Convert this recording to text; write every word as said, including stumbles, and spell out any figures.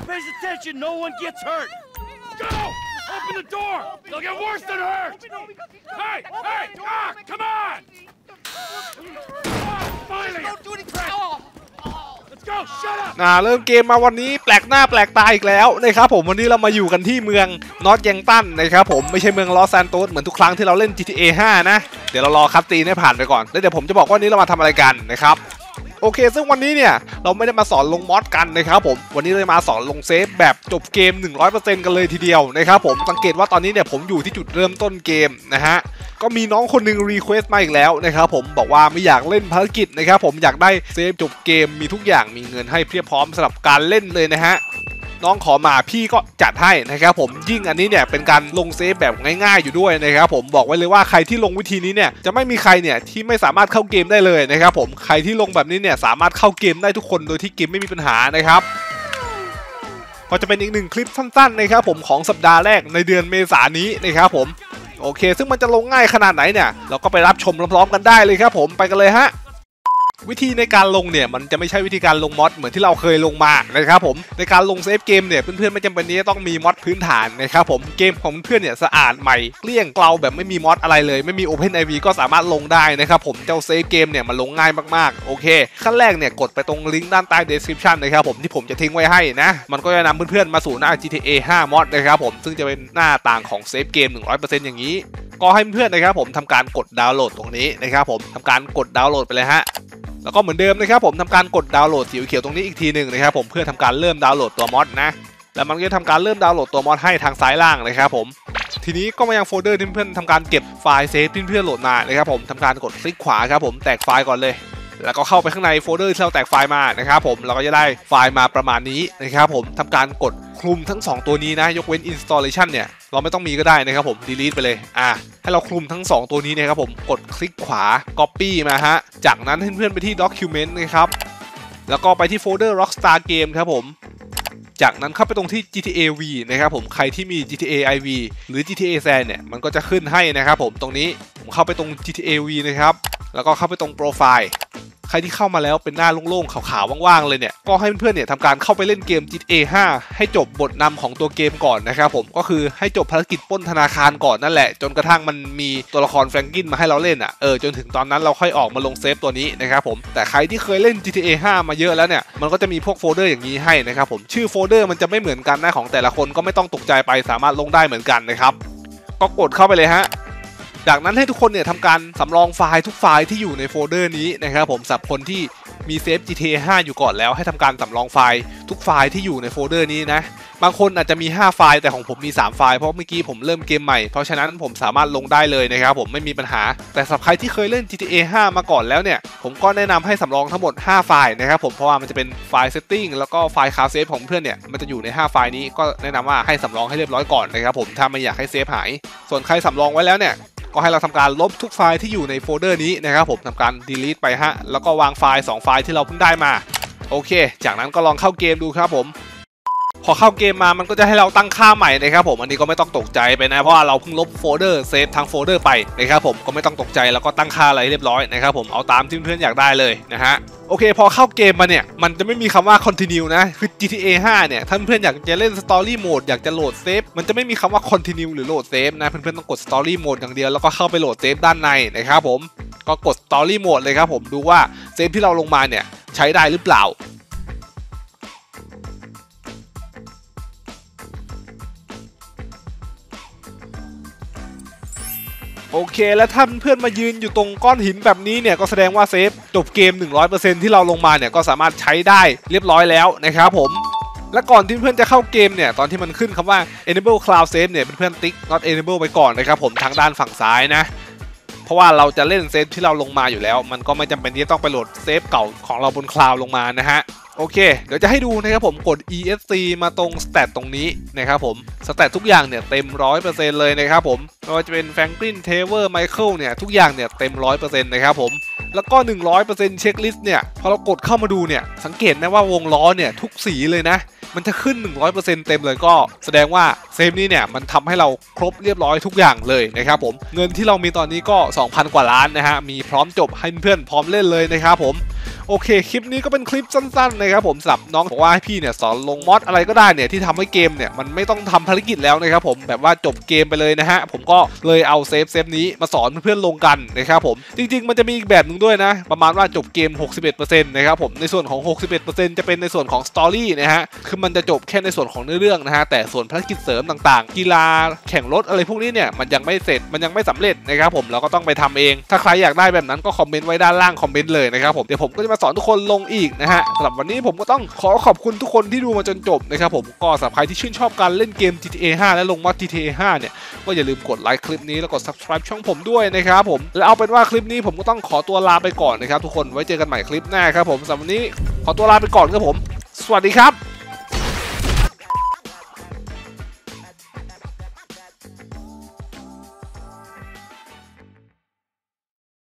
pays attention, no one gets hurt. Go! Open the door! They'll get worse than hurt! Hey! Hey! Ah! Come on! Ah, finally! Let's go! Shut up! อ่าเริ่มเกมมาวันนี้แปลกหน้าแปลกตาอีกแล้วนะครับผมวันนี้เรามาอยู่กันที่เมืองนอร์ทแยังตันนะครับผมไม่ใช่เมืองลอสแซนโตสเหมือนทุกครั้งที่เราเล่น จี ที เอ ห้านะเดี๋ยวเรารอคัตตีนให้ผ่านไปก่อนแล้วเดี๋ยวผมจะบอกว่านี้เรามาทำอะไรกันนะครับโอเคซึ่งวันนี้เนี่ยเราไม่ได้มาสอนลงมอดกันนะครับผมวันนี้เรามาสอนลงเซฟแบบจบเกม หนึ่งร้อยเปอร์เซ็นต์ กันเลยทีเดียวนะครับผมสังเกตว่าตอนนี้เนี่ยผมอยู่ที่จุดเริ่มต้นเกมนะฮะก็มีน้องคนนึงรีเควสต์มาอีกแล้วนะครับผมบอกว่าไม่อยากเล่นภารกิจนะครับผมอยากได้เซฟจบเกมมีทุกอย่างมีเงินให้เพียบพร้อมสำหรับการเล่นเลยนะฮะน้องขอมาพี่ก็จัดให้นะครับผมยิ่งอันนี้เนี่ยเป็นการลงเซฟแบบง่ายๆอยู่ด้วยนะครับผมบอกไว้เลยว่าใครที่ลงวิธีนี้เนี่ยจะไม่มีใครเนี่ยที่ไม่สามารถเข้าเกมได้เลยนะครับผมใครที่ลงแบบนี้เนี่ยสามารถเข้าเกมได้ทุกคนโดยที่เกมไม่มีปัญหานะครับก็จะเป็นอีกหนึ่งคลิปสั้นๆนะครับผมของสัปดาห์แรกในเดือนเมษายนนี้นะครับผมโอเคซึ่งมันจะลงง่ายขนาดไหนเนี่ยเราก็ไปรับชมพร้อมๆกันได้เลยครับผมไปกันเลยฮะวิธีในการลงเนี่ยมันจะไม่ใช่วิธีการลงมอดเหมือนที่เราเคยลงมานะครับผมในการลงเซฟเกมเนี่ยเพื่อนๆไม่จำเป็นที่จะต้องมีมอดพื้นฐานนะครับผมเกมของเพื่อนเนี่ยสะอาดใหม่เกลี้ยงเกลาแบบไม่มีมอดอะไรเลยไม่มี OpenIV ก็สามารถลงได้นะครับผมเจ้าเซฟเกมเนี่ยมันลงง่ายมากๆโอเคขั้นแรกเนี่ยกดไปตรงลิงก์ด้านใต้ description นะครับผมที่ผมจะทิ้งไว้ให้นะมันก็จะนำเพื่อนๆมาสู่หน้า จี ที เอ ห้า มอดนะครับผมซึ่งจะเป็นหน้าต่างของเซฟเกม หนึ่งร้อยเปอร์เซ็นต์ อย่างนี้ก็ให้เพื่อนๆนะครับผมทำการกดดาวน์โหลดตรงนี้นะครับผมทำการกดดาวน์โหลดไปเลยฮะแล้วก็เหมือนเดิมนะครับผมทำการกดดาวน์โหลดสีเขียวตรงนี้อีกทีหนึ่งนะครับผมเพื่อทำการเริ่มดาวน์โหลดตัวมอดนะแล้วมันก็จะทำการเริ่มดาวน์โหลดตัวมอดให้ทางซ้ายล่างนะครับผมทีนี้ก็มายังโฟลเดอร์ที่เพื่อนทำการเก็บไฟล์เซฟที่เพื่อนโหลดมานะครับผมทำการกดคลิกขวาครับผมแตกไฟล์ก่อนเลยแล้วก็เข้าไปข้างในโฟลเดอร์ที่เราแตกไฟล์มานะครับผมเราก็จะได้ไฟล์มาประมาณนี้นะครับผมทำการกดคลุมทั้งสองตัวนี้นะยกเว้น installation เนี่ยเราไม่ต้องมีก็ได้นะครับผม delete ไปเลยอ่ะให้เราคลุมทั้งสองตัวนี้นะครับผมกดคลิกขวา copy มาฮะจากนั้นเพื่อนๆไปที่ document นะครับแล้วก็ไปที่โฟลเดอร์ rockstar game ครับผมจากนั้นเข้าไปตรงที่ จี ที เอ วี นะครับผมใครที่มี จี ที เอ ไอ วี หรือ จี ที เอ San เนี่ยมันก็จะขึ้นให้นะครับผมตรงนี้ผมเข้าไปตรง จี ที เอ วี นะครับแล้วก็เข้าไปตรงโปรไฟล์ใครที่เข้ามาแล้วเป็นหน้าโล่งๆขาวๆว่างๆเลยเนี่ยก็ให้เพื่อนๆเนี่ยทำการเข้าไปเล่นเกม จี ที เอ ห้า ให้จบบทนำของตัวเกมก่อนนะครับผมก็คือให้จบภารกิจปล้นธนาคารก่อนนั่นแหละจนกระทั่งมันมีตัวละครแฟรงกินมาให้เราเล่นอ่ะเออจนถึงตอนนั้นเราค่อยออกมาลงเซฟตัวนี้นะครับผมแต่ใครที่เคยเล่น จี ที เอ ห้า มาเยอะแล้วเนี่ยมันก็จะมีพวกโฟลเดอร์อย่างนี้ให้นะครับผมชื่อโฟลเดอร์มันจะไม่เหมือนกันนะของแต่ละคนก็ไม่ต้องตกใจไปสามารถลงได้เหมือนกันนะครับก็กดเข้าไปเลยฮะจากนั้นให้ทุกคนเนี่ยทำการสำรองไฟล์ทุกไฟล์ที่อยู่ในโฟลเดอร์นี้นะครับผมสำหรับคนที่มีเซฟ จี ที เอ ห้า อยู่ก่อนแล้วให้ทำการสำรองไฟล์ทุกไฟล์ที่อยู่ในโฟลเดอร์นี้นะบางคนอาจจะมีห้าไฟล์แต่ของผมมีสามไฟล์เพราะเมื่อกี้ผมเริ่มเกมใหม่เพราะฉะนั้นผมสามารถลงได้เลยนะครับผมไม่มีปัญหาแต่สำหรับใครที่เคยเล่น จี ที เอ ห้า มาก่อนแล้วเนี่ยผมก็แนะนำให้สำรองทั้งหมดห้าไฟล์นะครับผมเพราะว่ามันจะเป็นไฟล์ setting แล้วก็ไฟล์ cloud save ของเพื่อนเนี่ยมันจะอยู่ในห้าไฟล์นี้ก็แนะนำว่าให้สำรองให้เรียบร้อยก่อนนะครับผมถ้าไม่อยากให้เซฟหายส่วนใครสำรองไว้แล้วเนี่ยก็ให้เราทำการลบทุกไฟล์ที่อยู่ในโฟลเดอร์นี้นะครับผมทำการ delete ไปฮะแล้วก็วางไฟล์สองไฟล์ที่เราเพิ่งได้มาโอเคจากนั้นก็ลองเข้าเกมดูครับผมพอเข้าเกมมามันก็จะให้เราตั้งค่าใหม่นะครับผมอันนี้ก็ไม่ต้องตกใจไปนะเพราะว่าเราเพิ่งลบโฟลเดอร์เซฟทางโฟลเดอร์ไปนะครับผมก็ไม่ต้องตกใจแล้วก็ตั้งค่าอะไรเรียบร้อยนะครับผมเอาตามที่เพื่อนอยากได้เลยนะฮะโอเคพอเข้าเกมมาเนี่ยมันจะไม่มีคำว่า continue นะคือ จี ที เอ ห้า เนี่ยถ้าเพื่อนอยากจะเล่น story mode อยากจะโหลดเซฟมันจะไม่มีคำว่า continue หรือโหลดเซฟนะเพื่อนๆต้องกด story mode อย่างเดียวแล้วก็เข้าไปโหลดเซฟด้านในนะครับผมก็กด story mode เลยครับผมดูว่าเซฟที่เราลงมาเนี่ยใช้ได้หรือเปล่าโอเคแล้วถ้าเพื่อนมายืนอยู่ตรงก้อนหินแบบนี้เนี่ยก็แสดงว่าเซฟจบเกม หนึ่งร้อยเปอร์เซ็นต์ ที่เราลงมาเนี่ยก็สามารถใช้ได้เรียบร้อยแล้วนะครับผมและก่อนที่เพื่อนจะเข้าเกมเนี่ยตอนที่มันขึ้นคำว่า enable cloud save เนี่ยเพื่อนๆติ๊ก not enable ไปก่อนนะครับผมทางด้านฝั่งซ้ายนะเพราะว่าเราจะเล่นเซฟที่เราลงมาอยู่แล้วมันก็ไม่จำเป็นที่จะต้องไปโหลดเซฟเก่าของเราบนคลาวด์ลงมานะฮะโอเคเดี๋ยวจะให้ดูนะครับผมกด อี เอส ซี มาตรง stat ตรงนี้นะครับผม stat ทุกอย่างเนี่ยเต็ม ร้อยเปอร์เซ็นต์ เลยนะครับผมไม่ว่าจะเป็น Franklin Trevor Michael เนี่ยทุกอย่างเนี่ยเต็ม ร้อยเปอร์เซ็นต์ นะครับผมแล้วก็ หนึ่งร้อยเปอร์เซ็นต์ เช็คลิสต์เนี่ยพอเรากดเข้ามาดูเนี่ยสังเกตนะว่าวงล้อเนี่ยทุกสีเลยนะมันจะขึ้น หนึ่งร้อยเปอร์เซ็นต์ เต็มเลยก็แสดงว่าเซฟนี้เนี่ยมันทำให้เราครบเรียบร้อยทุกอย่างเลยนะครับผมเงินที่เรามีตอนนี้ก็ สองพัน กว่าล้านนะฮะมีพร้อมจบให้เพื่อนพร้อมเล่นเลยนะครับผมโอเคคลิปนี้ก็เป็นคลิปสั้นๆนะครับผมสำหรับน้องบอกว่าให้พี่เนี่ยสอนลงมอดอะไรก็ได้เนี่ยที่ทำให้เกมเนี่ยมันไม่ต้องทำภารกิจแล้วนะครับผมแบบว่าจบเกมไปเลยนะฮะผมก็เลยเอาเซฟเซฟนี้มาสอนเพื่อนๆลงกันนะครับผมจริงๆมันจะมีอีกแบบหนึ่งด้วยนะประมาณว่าจบเกม หกสิบเอ็ดเปอร์เซ็นต์ นะครับผมในส่วนของ หกสิบเอ็ดเปอร์เซ็นต์ จะเป็นในส่วนของสตอรี่นะฮะคือมันจะจบแค่ในส่วนของเนื้อเรื่องนะฮะแต่ส่วนภารกิจเสริมต่างๆกีฬาแข่งรถอะไรพวกนี้เนี่ยมันยังไม่เสร็จมันยังไม่สำเร็จนะครับผมเราก็ต้องไปทำเองถ้าใครอยากได้แบบนั้นก็คอมเมนต์ไว้ด้านล่างคอมเมนต์เลยนะครับผมเดี๋ยวผมก็จะมาสอนทุกคนลงอีกนะฮะสำหรับวันนี้ผมก็ต้องขอขอบคุณทุกคนที่ดูมาจนจบนะครับผมก็สำหรับใครที่ชื่นชอบการเล่นเกม จี ที เอ ห้า และลงมอด จี ที เอ ห้า เนี่ยก็อย่าลืมกดไลค์คลิปนี้แล้วกด Subscribe ช่องผมด้วยนะครับผมแล้วเอาเป็นว่าคลิปนี้ผมก็ต้องขอตัวลาไปก่อนนะครับทุกคนไว้เจอกันใหม่คลิปหน้าครับผมสำหรับวันนี้ขอตัวลาไปก่อนครับผมสวัสดีครับ